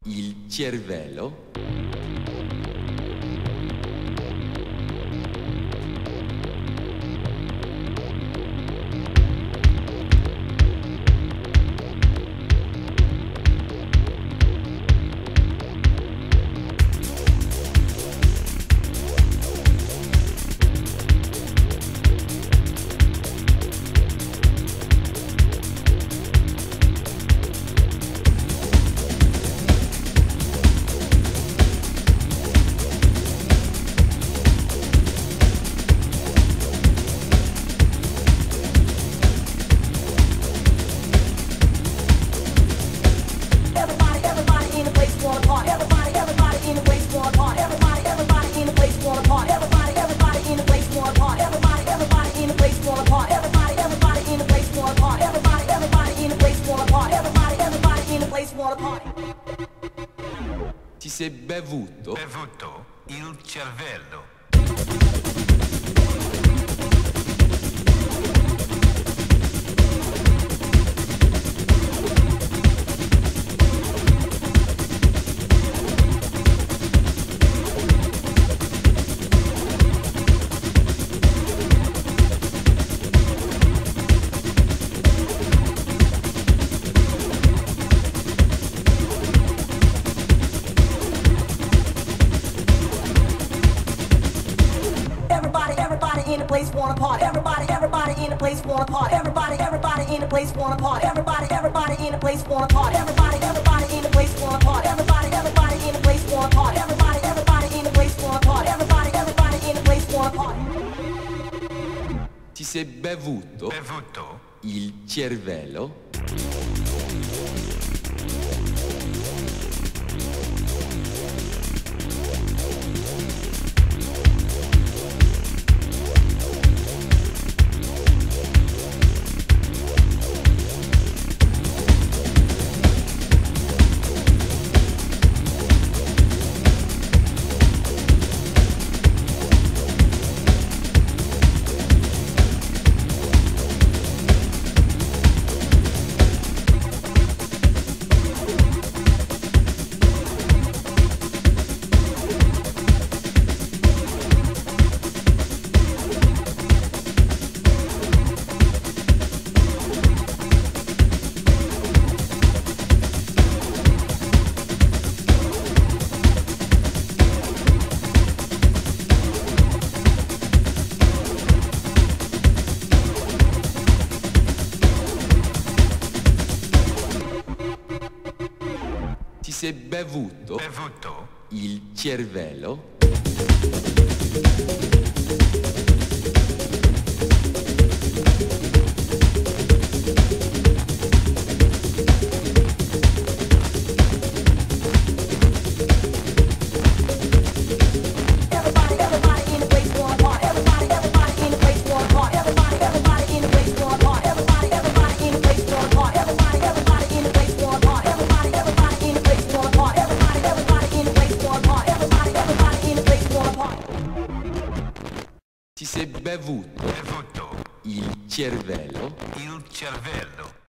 Il cervello. Ti sei bevuto? Bevuto il cervello. In the place wanna party. Everybody in the place wanna party. Everybody in the place wanna party. Everybody in the place wanna party. Everybody in the place wanna party. Everybody in the place wanna party. Everybody in the place wanna party. Everybody in the place wanna party. Ti sei bevuto? Bevuto Il cervello? Ti sei bevuto? Bevuto Il cervello? Ti sei bevuto? Bevuto Il cervello? il cervello.